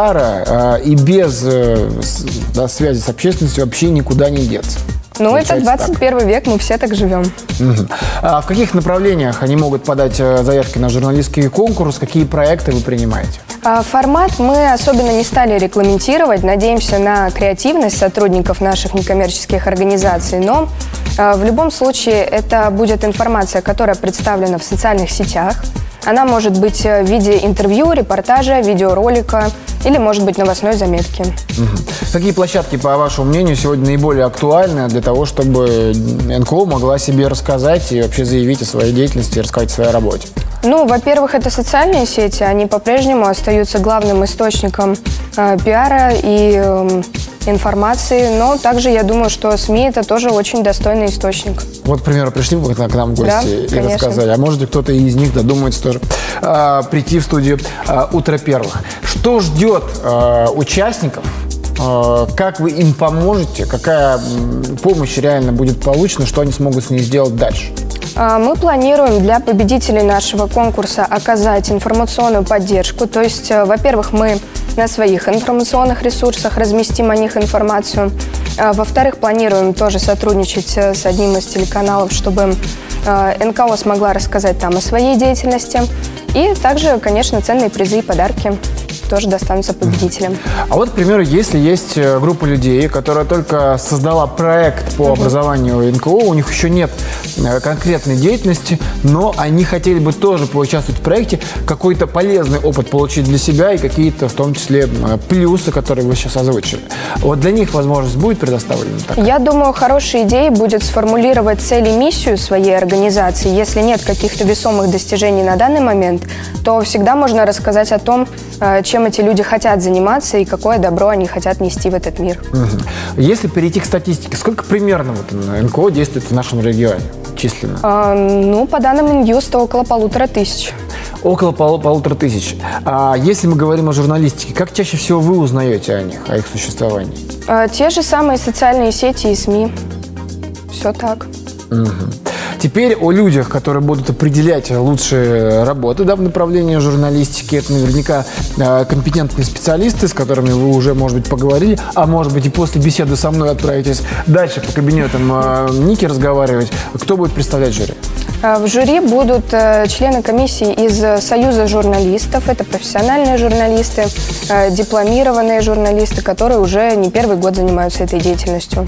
пиара э, и без э, с, да, связи с общественностью вообще никуда не деться? Ну, это двадцать первый век, мы все так живем. Угу. А в каких направлениях они могут подать заявки на журналистский конкурс? Какие проекты вы принимаете? Формат мы особенно не стали регламентировать. Надеемся на креативность сотрудников наших некоммерческих организаций. Но в любом случае это будет информация, которая представлена в социальных сетях. Она может быть в виде интервью, репортажа, видеоролика или, может быть, новостной заметки. Угу. Какие площадки, по вашему мнению, сегодня наиболее актуальны для того, чтобы эн ка о могла себе рассказать и вообще заявить о своей деятельности и рассказать о своей работе? Ну, во-первых, это социальные сети. Они по-прежнему остаются главным источником э, пиара и э, информации. Но также я думаю, что СМИ – это тоже очень достойный источник. Вот, к примеру, пришли бы к нам в гости, да, и конечно. Рассказали. А может, кто-то из них додумается тоже а, прийти в студию а, «Утро первых». Что ждет а, участников? А, как вы им поможете? Какая помощь реально будет получена? Что они смогут с ней сделать дальше? Мы планируем для победителей нашего конкурса оказать информационную поддержку. То есть, во-первых, мы на своих информационных ресурсах разместим о них информацию. Во-вторых, планируем тоже сотрудничать с одним из телеканалов, чтобы эн ка о смогла рассказать там о своей деятельности. И также, конечно, ценные призы и подарки тоже достанутся победителям. А вот, к примеру, если есть группа людей, которая только создала проект по uh-huh. образованию эн ка о, у них еще нет конкретной деятельности, но они хотели бы тоже поучаствовать в проекте, какой-то полезный опыт получить для себя и какие-то, в том числе, плюсы, которые вы сейчас озвучили. Вот для них возможность будет предоставлена такая? Я думаю, хорошей идеей будет сформулировать цель и миссию своей организации. Если нет каких-то весомых достижений на данный момент, то всегда можно рассказать о том, чем эти люди хотят заниматься и какое добро они хотят нести в этот мир. Угу. Если перейти к статистике, сколько примерно вот эн ка о действует в нашем регионе численно? А, ну, по данным Минюста, около полутора тысяч. Около пол, полутора тысяч. А если мы говорим о журналистике, как чаще всего вы узнаете о них, о их существовании? А, те же самые социальные сети и СМИ. Все так. Угу. Теперь о людях, которые будут определять лучшие работы, да, в направлении журналистики. Это наверняка э, компетентные специалисты, с которыми вы уже, может быть, поговорили, а может быть и после беседы со мной отправитесь дальше по кабинетам э, Ники разговаривать. Кто будет представлять жюри? В жюри будут э, члены комиссии из Союза журналистов. Это профессиональные журналисты, э, дипломированные журналисты, которые уже не первый год занимаются этой деятельностью.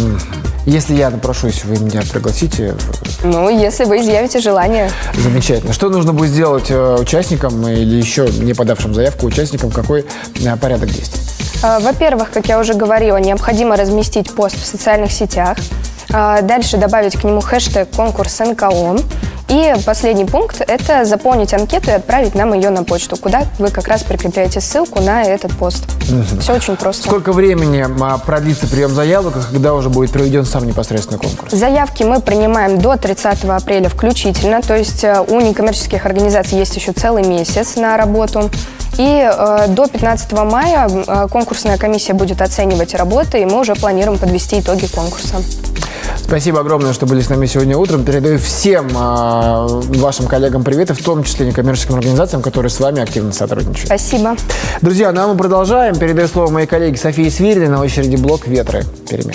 Если я напрошусь, вы меня пригласите? Ну, если вы изъявите желание. Замечательно. Что нужно будет сделать э, участникам или еще не подавшим заявку участникам? Какой э, порядок действий? Во-первых, как я уже говорила, необходимо разместить пост в социальных сетях. Дальше добавить к нему хэштег «Конкурс эн ка о». И последний пункт – это заполнить анкету и отправить нам ее на почту, куда вы как раз прикрепляете ссылку на этот пост. Угу. Все очень просто. Сколько времени продлится прием заявок, и когда уже будет проведен сам непосредственный конкурс? Заявки мы принимаем до тридцатого апреля включительно, то есть у некоммерческих организаций есть еще целый месяц на работу. И э, до пятнадцатого мая э, конкурсная комиссия будет оценивать работы, и мы уже планируем подвести итоги конкурса. Спасибо огромное, что были с нами сегодня утром. Передаю всем э, вашим коллегам привет, и в том числе некоммерческим организациям, которые с вами активно сотрудничают. Спасибо. Друзья, ну а мы продолжаем. Передаю слово моей коллеге Софии Свириной. На очереди блок «Ветры перемен».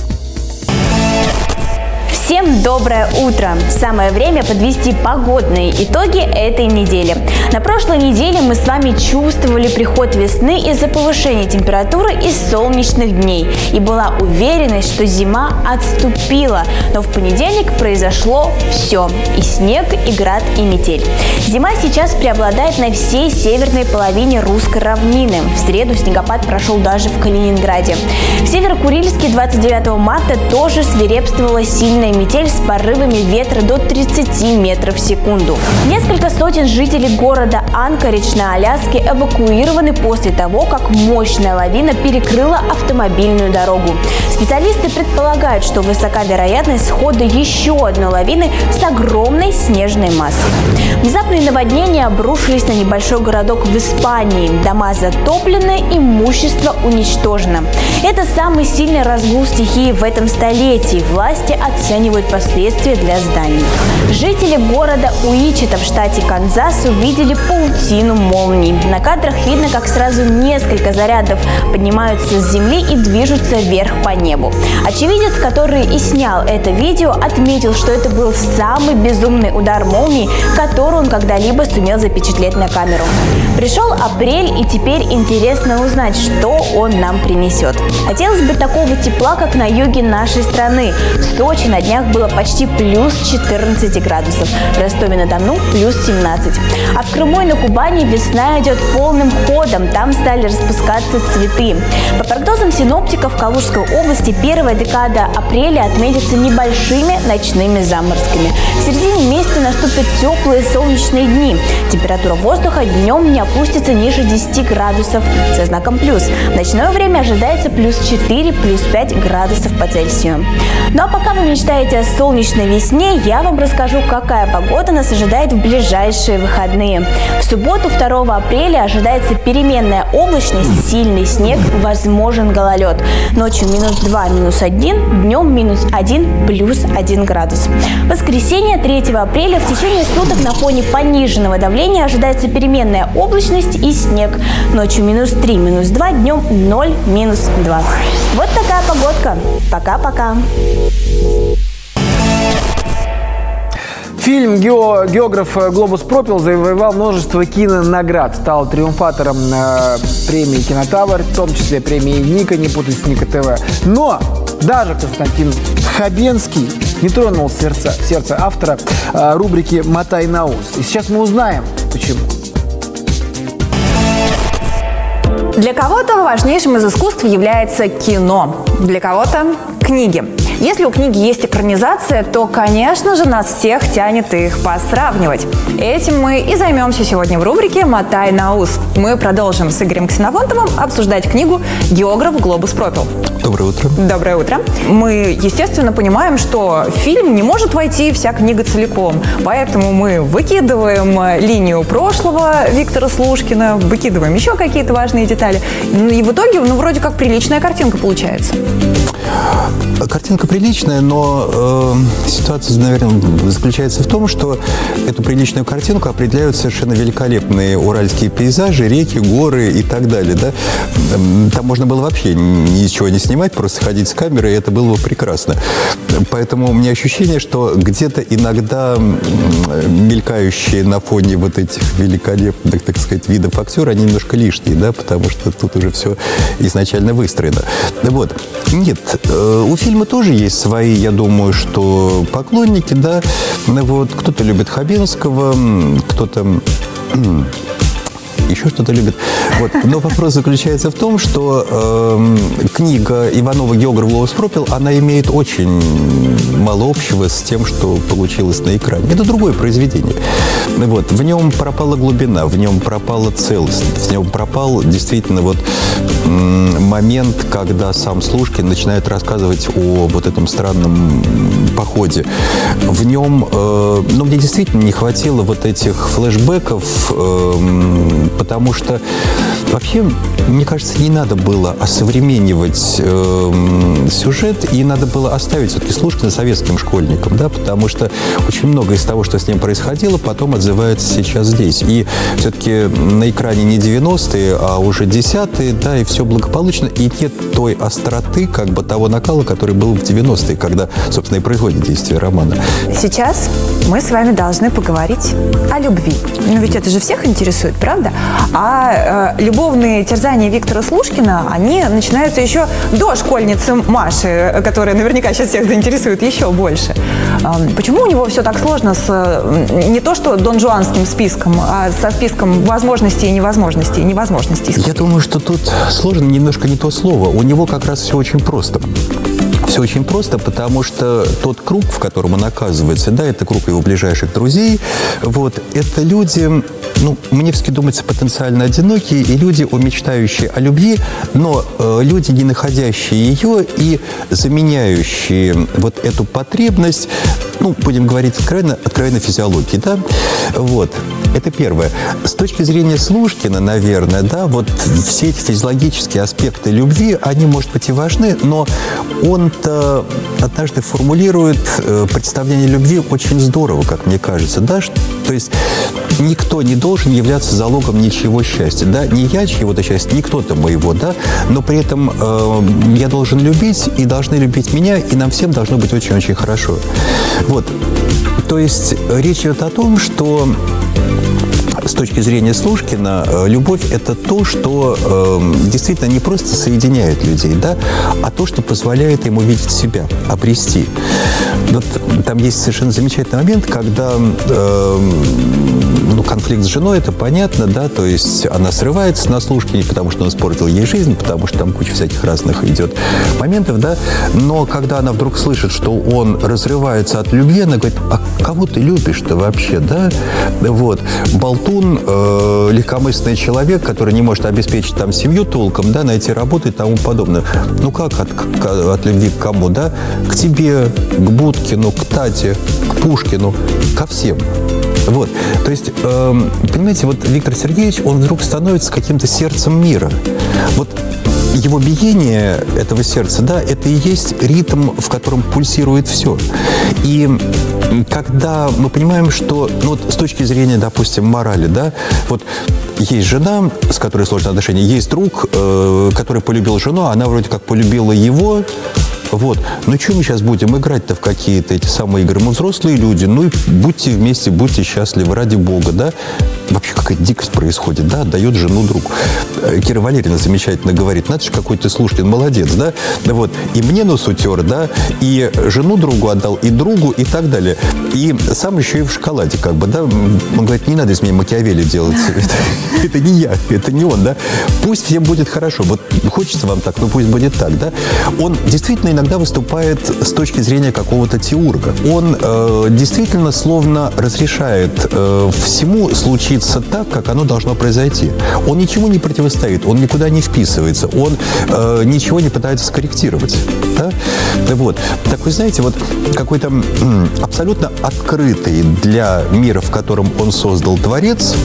Всем доброе утро! Самое время подвести погодные итоги этой недели. На прошлой неделе мы с вами чувствовали приход весны из-за повышения температуры и солнечных дней. И была уверенность, что зима отступила. Но в понедельник произошло все. И снег, и град, и метель. Зима сейчас преобладает на всей северной половине русской равнины. В среду снегопад прошел даже в Калининграде. В Северо-Курильске двадцать девятого марта тоже свирепствовала сильная метель с порывами ветра до тридцати метров в секунду. Несколько сотен жителей города Анкоридж на Аляске эвакуированы после того, как мощная лавина перекрыла автомобильную дорогу. Специалисты предполагают, что высока вероятность схода еще одной лавины с огромной снежной массой. Внезапные наводнения обрушились на небольшой городок в Испании. Дома затоплены, имущество уничтожено. Это самый сильный разгул стихии в этом столетии. Власти оценивают последствия для зданий. Жители города Уичета в штате Канзас увидели паутину молний. На кадрах видно, как сразу несколько зарядов поднимаются с земли и движутся вверх по небу. Очевидец, который и снял это видео, отметил, что это был самый безумный удар молнии, который он когда-либо сумел запечатлеть на камеру. Пришел апрель, и теперь интересно узнать, что он нам принесет. Хотелось бы такого тепла, как на юге нашей страны. В Сочи на днях было почти плюс четырнадцать градусов, в Ростове-на-Дону плюс семнадцать. А в Крыму и на Кубани весна идет полным ходом, там стали распускаться цветы. По прогнозам синоптиков, в Калужской области первая декада апреля отметится небольшими ночными заморозками. В середине месяца наступят теплые солнечные дни. Температура воздуха днем не опустится ниже десяти градусов со знаком плюс. В ночное время ожидается плюс четыре, плюс пять градусов по Цельсию. Ну а пока вы мечтаете о солнечной весне, я вам расскажу, какая погода нас ожидает в ближайшие выходные. В субботу, второго апреля, ожидается переменная облачность, сильный снег, возможен гололед. Ночью минус два, минус один, днем минус один, плюс один градус. В воскресенье, третьего апреля, в течение суток на фоне пониженного давления ожидается переменная облачность и снег. Ночью минус три, минус два, днем ноль, минус два. Вот такая погодка. Пока-пока. Фильм «Гео, «Географ Глобус пропил» завоевал множество кинонаград. Стал триумфатором э, премии «Кинотавр», в том числе премии «Ника», не путать с «Ника ТВ». Но даже Константин Хабенский не тронул сердце, сердце автора э, рубрики «Мотай на ус». И сейчас мы узнаем, почему. Для кого-то важнейшим из искусств является кино, для кого-то – книги. Если у книги есть экранизация, то, конечно же, нас всех тянет их посравнивать. Этим мы и займемся сегодня в рубрике «Мотай на ус». Мы продолжим с Игорем Ксенофонтовым обсуждать книгу «Географ Глобус пропил». Доброе утро. Доброе утро. Мы, естественно, понимаем, что в фильм не может войти вся книга целиком. Поэтому мы выкидываем линию прошлого Виктора Слушкина, выкидываем еще какие-то важные детали. И в итоге, ну, вроде как приличная картинка получается. Картинка приличная, но э, ситуация, наверное, заключается в том, что эту приличную картинку определяют совершенно великолепные уральские пейзажи, реки, горы и так далее. Да? Там можно было вообще ничего не снимать, просто ходить с камерой, и это было бы прекрасно. Поэтому у меня ощущение, что где-то иногда мелькающие на фоне вот этих великолепных, так сказать, видов актеры, они немножко лишние, да, потому что тут уже все изначально выстроено. Вот. Нет, у фильма тоже есть свои, я думаю, что поклонники, да, вот, кто-то любит Хабенского, кто-то еще что-то любит. Вот. Но вопрос заключается в том, что э, книга Иванова «Географ Ловус пропил», она имеет очень мало общего с тем, что получилось на экране. Это другое произведение. Вот. В нем пропала глубина, в нем пропала целостность, в нем пропал действительно вот момент, когда сам Слушкин начинает рассказывать о вот этом странном походе. В нем, э, ну, мне действительно не хватило вот этих флешбеков, э, потому что вообще, мне кажется, не надо было осовременивать э, сюжет, и надо было оставить все-таки Слушкина советским школьником, да, потому что очень многое из того, что с ним происходило, потом отзывается сейчас здесь. И все-таки на экране не девяностые, а уже десятые, да, и все благополучно, и нет той остроты, как бы того накала, который был в девяностые, когда, собственно, и происходит действие романа. Сейчас мы с вами должны поговорить о любви. Ну ведь это же всех интересует, правда? А э, любовные терзания Виктора Слушкина, они начинаются еще до школьницы Маши, которая наверняка сейчас всех заинтересует еще больше. Э, почему у него все так сложно с э, не то что донжуанским списком, а со списком возможностей и невозможностей, невозможностей? Я думаю, что тут сложно немножко не то слово. У него как раз все очень просто. Все очень просто, потому что тот круг, в котором он оказывается, да, это круг его ближайших друзей, вот, это люди, ну, мне все-таки думается, потенциально одинокие и люди, мечтающие о любви, но э, люди, не находящие ее и заменяющие вот эту потребность, ну, будем говорить откровенно, откровенно физиологии, да, вот. Это первое. С точки зрения Слушкина, наверное, да, вот все эти физиологические аспекты любви, они, может быть, и важны, но он-то однажды формулирует э, представление любви очень здорово, как мне кажется, да, что, то есть никто не должен являться залогом ничего счастья, да, не я чьего-то счастья, не кто-то моего, да, но при этом э, я должен любить, и должны любить меня, и нам всем должно быть очень-очень хорошо. Вот, то есть речь идет о том, что с точки зрения Слушкина, любовь – это то, что э, действительно не просто соединяет людей, да, а то, что позволяет им увидеть себя, обрести. Вот там есть совершенно замечательный момент, когда э, ну, конфликт с женой, это понятно, да, то есть она срывается на Слушкине, потому что он испортил ей жизнь, потому что там куча всяких разных идет моментов, да, но когда она вдруг слышит, что он разрывается от любви, она говорит: а кого ты любишь-то вообще, да, вот, болтун, э, легкомысленный человек, который не может обеспечить там семью толком, да, найти работу и тому подобное. Ну как от, к, от любви к кому, да? К тебе, к Будкину, к Тате, к Пушкину, ко всем. Вот, то есть, э, понимаете, вот Виктор Сергеевич, он вдруг становится каким-то сердцем мира. Вот его биение этого сердца, да, это и есть ритм, в котором пульсирует все. И когда мы понимаем, что, ну вот с точки зрения, допустим, морали, да, вот есть жена, с которой сложные отношения, есть друг, э, который полюбил жену, она вроде как полюбила его. Вот. Ну, что мы сейчас будем играть-то в какие-то эти самые игры? Мы взрослые люди, ну и будьте вместе, будьте счастливы, ради Бога, да? Вообще какая-то дикость происходит, да? Отдает жену другу. Кира Валерьевна замечательно говорит: надо же, какой ты, Слушкин, молодец, да? Вот. И мне нос утер, да? И жену другу отдал, и другу, и так далее. И сам еще и в шоколаде, как бы, да? Он говорит: не надо из меня Макиавелли делать. Это не я, это не он, да? Пусть всем будет хорошо. Вот хочется вам так, ну пусть будет так, да? Он действительно иногда выступает с точки зрения какого-то теурга. Он э, действительно словно разрешает э, всему случиться так, как оно должно произойти. Он ничему не противостоит, он никуда не вписывается, он э, ничего не пытается скорректировать. Да? Вот. Так вы знаете, вот какой-то м, абсолютно открытый для мира, в котором он создал творец,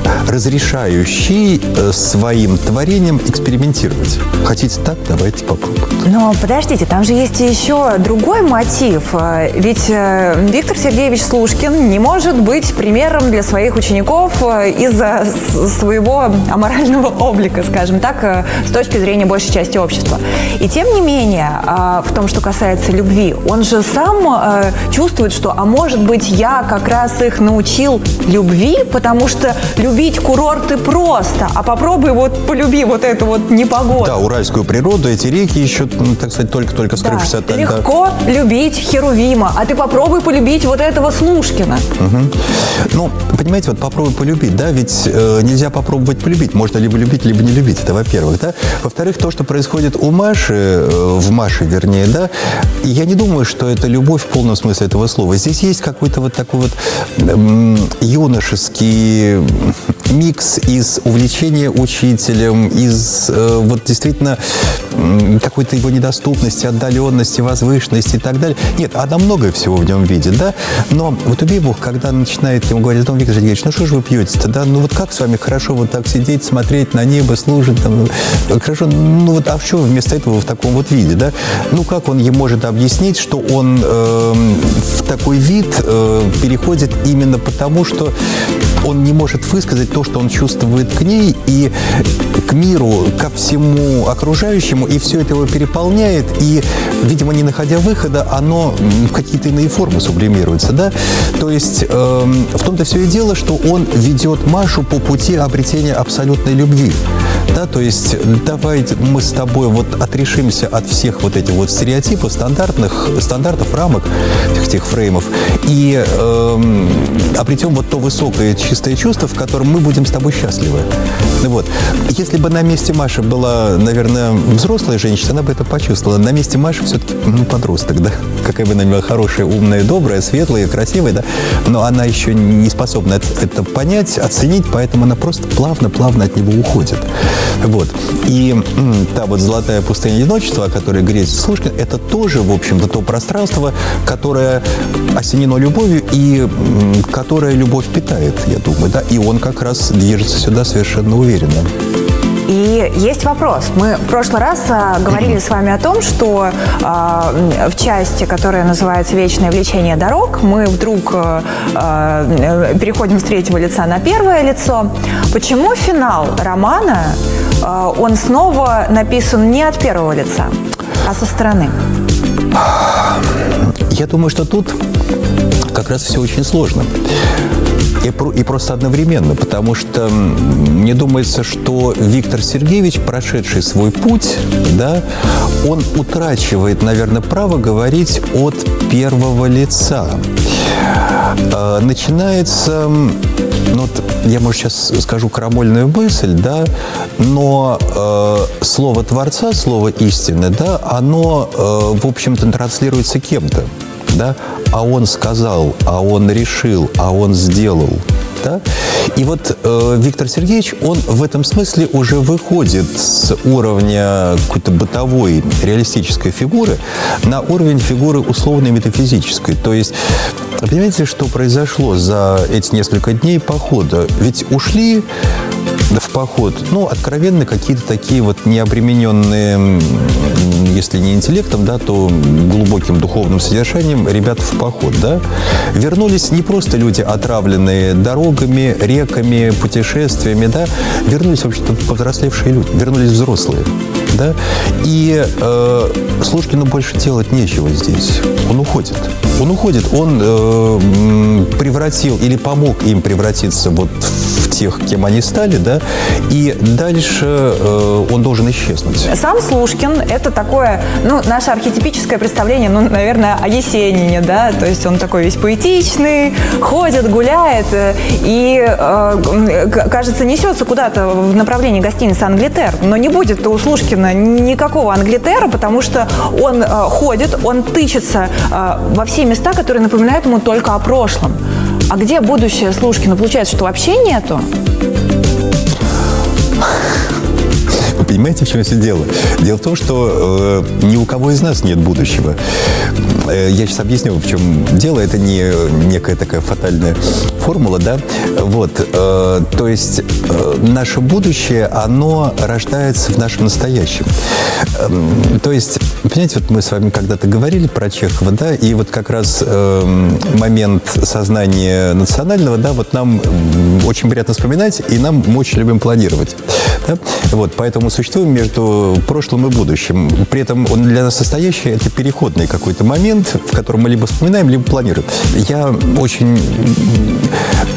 разрешающий э, своим творением экспериментировать. Хотите так? Давайте попробуем. Но подождите, там же есть еще другой мотив. Ведь э, Виктор Сергеевич Слушкин не может быть примером для своих учеников э, из-за своего аморального облика, скажем так, э, с точки зрения большей части общества. И тем не менее, э, в том, что касается любви, он же сам э, чувствует, что, а может быть, я как раз их научил любви, потому что любить полюбить курорты просто, а попробуй вот полюби вот эту вот непогоду. Да, уральскую природу, эти реки еще, так сказать, только-только скрывшись от... Легко да. любить Херувима, а ты попробуй полюбить вот этого Слушкина. Угу. Ну, понимаете, вот попробуй полюбить, да, ведь э, нельзя попробовать полюбить, можно либо любить, либо не любить, это во-первых, да. Во-вторых, то, что происходит у Маши, э, в Маше, вернее, да, я не думаю, что это любовь в полном смысле этого слова. Здесь есть какой-то вот такой вот э, юношеский микс из увлечения учителем, из э, вот действительно э, какой-то его недоступности, отдаленности, возвышенности и так далее. Нет, она многое всего в нем видит, да, но вот убей Бог, когда начинает ему говорить, Виктор Сергеевич, ну что же вы пьете-то, да, ну вот как с вами хорошо вот так сидеть, смотреть на небо, слушать, там, хорошо, ну вот, а что вы вместо этого в таком вот виде, да, ну как он ей может объяснить, что он э, в такой вид э, переходит именно потому, что он не может высказать то, что он чувствует к ней и к миру, ко всему окружающему, и все это его переполняет, и, видимо, не находя выхода, оно в какие-то иные формы сублимируется, да? То есть э, в том-то все и дело, что он ведет Машу по пути обретения абсолютной любви, да? То есть давай мы с тобой вот отрешимся от всех вот этих вот стереотипов, стандартных, стандартов, рамок, этих, этих фреймов, и э, обретем вот то высокое чистое чувство, в котором мы будем с тобой счастливы. Вот. Если бы на месте Маши была, наверное, взрослая женщина, она бы это почувствовала. На месте Маши все-таки ну, подросток, да? Какая бы она была хорошая, умная, добрая, светлая, красивая, да? Но она еще не способна это, это понять, оценить, поэтому она просто плавно-плавно от него уходит. Вот. И м, та вот золотая пустыня одиночества, о которой говорит Слушкин, это тоже, в общем-то, то пространство, которое осенено любовью и м, которое любовь питает, я думаю, да? И он как раз движется сюда совершенно уверенно. И есть вопрос. Мы в прошлый раз а, говорили с вами о том, что а, в части, которая называется «Вечное влечение дорог», мы вдруг а, а, переходим с третьего лица на первое лицо. Почему финал романа, а, он снова написан не от первого лица, а со стороны? Я думаю, что тут как раз все очень сложно. И, и просто одновременно, потому что мне думается, что Виктор Сергеевич, прошедший свой путь, да, он утрачивает, наверное, право говорить от первого лица. Э, начинается, ну, вот я, может, сейчас скажу крамольную мысль, да, но э, слово Творца, слово истины, да, оно, э, в общем-то, транслируется кем-то. Да? А он сказал, а он решил, а он сделал. Да? И вот э, Виктор Сергеевич, он в этом смысле уже выходит с уровня какой-то бытовой реалистической фигуры на уровень фигуры условной метафизической. То есть, понимаете, что произошло за эти несколько дней похода? Ведь ушли в поход, ну, откровенно какие-то такие вот необремененные, если не интеллектом, да, то глубоким духовным содержанием ребята в поход, да. Вернулись не просто люди, отравленные дорогами, реками, путешествиями, да, вернулись, в общем-то, повзрослевшие люди, вернулись взрослые, да. И э, Слушкину больше делать нечего здесь. Он уходит. Он уходит, он э, превратил или помог им превратиться вот в тех, кем они стали, да, и дальше э, он должен исчезнуть. Сам Слушкин – это такое, ну, наше архетипическое представление, ну, наверное, о Есенине, да, то есть он такой весь поэтичный, ходит, гуляет и, э, кажется, несется куда-то в направлении гостиницы «Англитер», но не будет у Слушкина никакого «Англитера», потому что он э, ходит, он тычется э, во все места, которые напоминают ему только о прошлом. А где будущее Слушкина? Получается, что вообще нету? Вы понимаете, в чем все дело? Дело в том, что э, ни у кого из нас нет будущего. Э, я сейчас объясню, в чем дело. Это не некая такая фатальная формула, да? Вот. Э, то есть э, наше будущее, оно рождается в нашем настоящем. Э, то есть, понимаете, вот мы с вами когда-то говорили про Чехова, да, и вот как раз э, момент сознания национального, да, вот нам очень приятно вспоминать, и нам мы очень любим планировать. Да? Вот, поэтому существуем между прошлым и будущим. При этом он для нас настоящий – это переходный какой-то момент, в котором мы либо вспоминаем, либо планируем. Я очень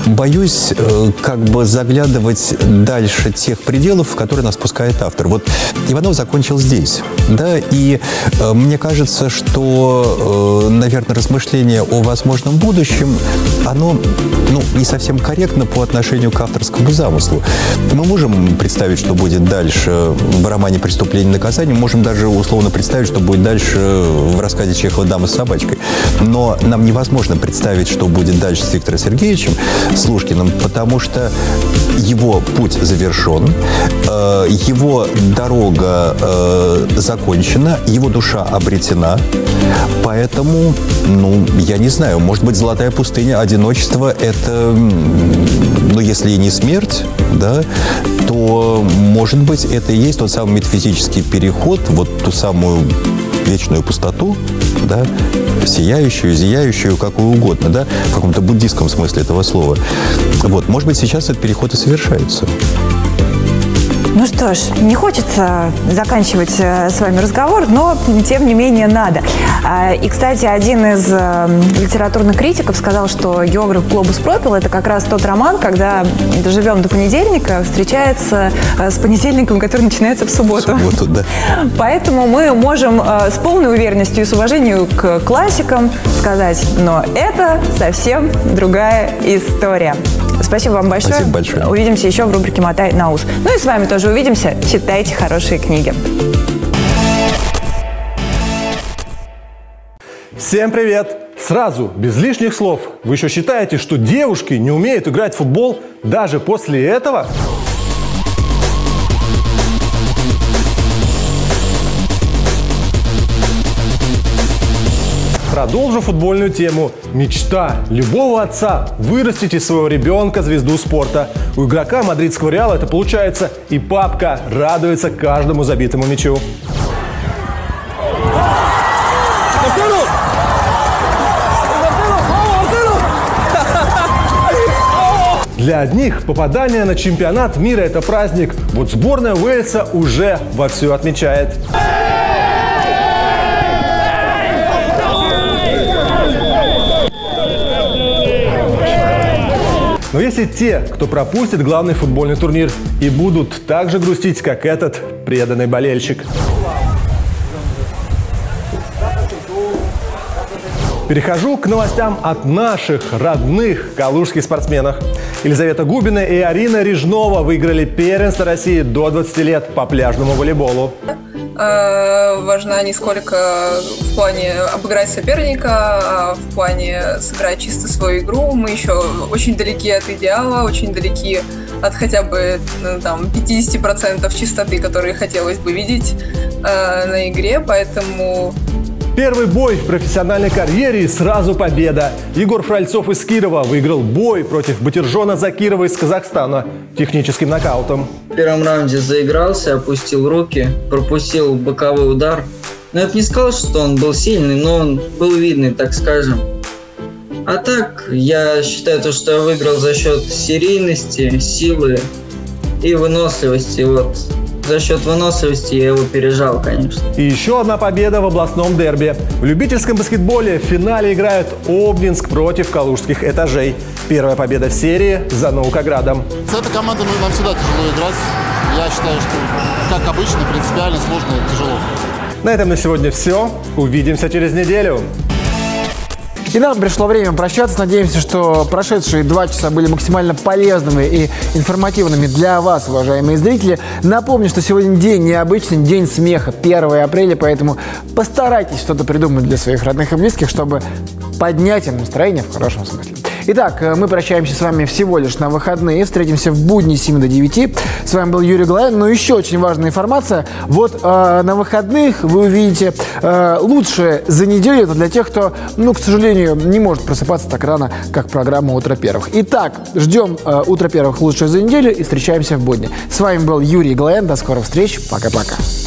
боюсь э, как бы заглядывать дальше тех пределов, в которые нас пускает автор. Вот Иванов закончил здесь, да, и э, мне кажется, что, э, наверное, размышление о возможном будущем, оно, ну, не совсем корректно по отношению к авторскому замыслу. Мы можем представить, что будет дальше в романе «Преступление и наказание», можем даже условно представить, что будет дальше в рассказе Чехова «Дама с собачкой». Но нам невозможно представить, что будет дальше с Виктором Сергеевичем Слушкиным, потому что его путь завершен, э, его дорога э, закончена, его душа обретена. Поэтому, ну, я не знаю, может быть, «Золотая пустыня», одиночество – это, ну, если и не смерть, да, то, может быть, это и есть тот самый метафизический переход, вот ту самую вечную пустоту, да, сияющую, зияющую, какую угодно, да, в каком-то буддийском смысле этого слова. Вот, может быть, сейчас этот переход и совершается. Ну что ж, не хочется заканчивать с вами разговор, но тем не менее надо. И, кстати, один из литературных критиков сказал, что «Географ Глобус пропил» — это как раз тот роман, когда доживем до понедельника, встречается с понедельником, который начинается в субботу. В субботу, да. Поэтому мы можем с полной уверенностью и с уважением к классикам сказать, но это совсем другая история. Спасибо вам большое. Спасибо большое. Увидимся еще в рубрике «Мотай на ус». Ну и с вами тоже увидимся. Читайте хорошие книги. Всем привет! Сразу, без лишних слов. Вы еще считаете, что девушки не умеют играть в футбол даже после этого? Продолжу футбольную тему. Мечта любого отца – вырастить из своего ребенка звезду спорта. У игрока мадридского Реала это получается, и папка радуется каждому забитому мячу. Для одних попадание на чемпионат мира – это праздник. Вот сборная Уэльса уже вовсю отмечает. Но если те, кто пропустит главный футбольный турнир, и будут так же грустить, как этот преданный болельщик. Перехожу к новостям от наших родных калужских спортсменов. Елизавета Губина и Арина Рижнова выиграли первенство России до двадцати лет по пляжному волейболу. Важна не сколько в плане обыграть соперника, а в плане сыграть чисто свою игру. Мы еще очень далеки от идеала, очень далеки от хотя бы там, пятидесяти процентов чистоты, которые хотелось бы видеть э, на игре, поэтому... Первый бой в профессиональной карьере и сразу победа. Егор Фральцов из Кирова выиграл бой против Батиржона Закирова из Казахстана техническим нокаутом. В первом раунде заигрался, опустил руки, пропустил боковой удар. Но я бы не сказал, что он был сильный, но он был видный, так скажем. А так, я считаю, то, что я выиграл за счет серийности, силы и выносливости. Вот. За счет выносливости я его пережал, конечно. И еще одна победа в областном дерби. В любительском баскетболе в финале играют Обнинск против калужских этажей. Первая победа в серии за Наукоградом. С этой командой нам всегда тяжело играть. Я считаю, что, как обычно, принципиально, сложно и тяжело. На этом на сегодня все. Увидимся через неделю. И нам пришло время прощаться. Надеемся, что прошедшие два часа были максимально полезными и информативными для вас, уважаемые зрители. Напомню, что сегодня день необычный, день смеха, первое апреля, поэтому постарайтесь что-то придумать для своих родных и близких, чтобы поднять им настроение в хорошем смысле. Итак, мы прощаемся с вами всего лишь на выходные. Встретимся в будни с семи до девяти. С вами был Юрий Галаян. Но еще очень важная информация. Вот э, на выходных вы увидите э, лучшее за неделю. Это для тех, кто, ну, к сожалению, не может просыпаться так рано, как программа «Утро первых». Итак, ждем э, «Утро первых» лучшее за неделю и встречаемся в будни. С вами был Юрий Галаян. До скорых встреч. Пока-пока.